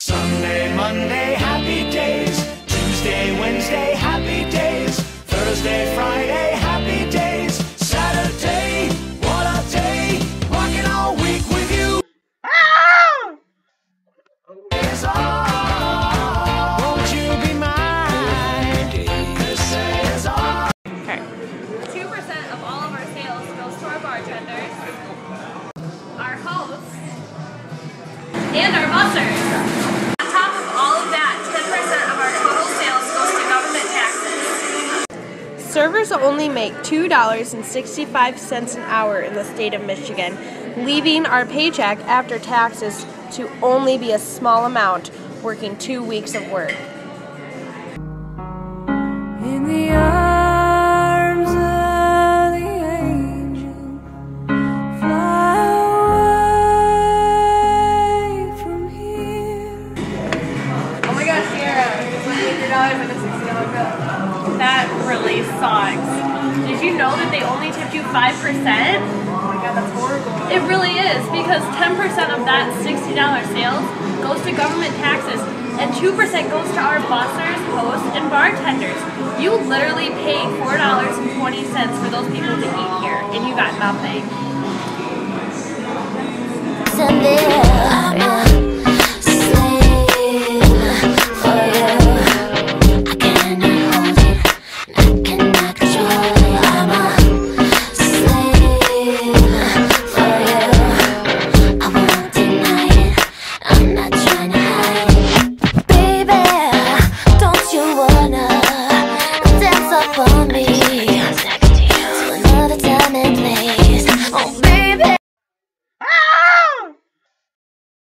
Sunday, Monday, happy days. Tuesday, Wednesday, happy days. Thursday, Friday, happy days. Saturday, what a day. Rocking all week with you. Is all. Won't you be mine? This is all. Okay. 2% of all of our sales goes to our bartenders, our hosts, and our bussers. On top of all of that, 10% of our total sales goes to government taxes. Servers only make $2.65 an hour in the state of Michigan, leaving our paycheck after taxes to only be a small amount, working 2 weeks of work. In the arms of the angel, fly away from here. Oh my gosh, Sierra, $100 and a $60 bill. That really sucks. Did you know that they only tipped you 5%? Oh my god, that's horrible. It really is, because 10% of that $60 sales goes to government taxes, and 2% goes to our bussers, hosts, and bartenders. You literally paid $4.20 for those people to eat here, and you got nothing. Sunday,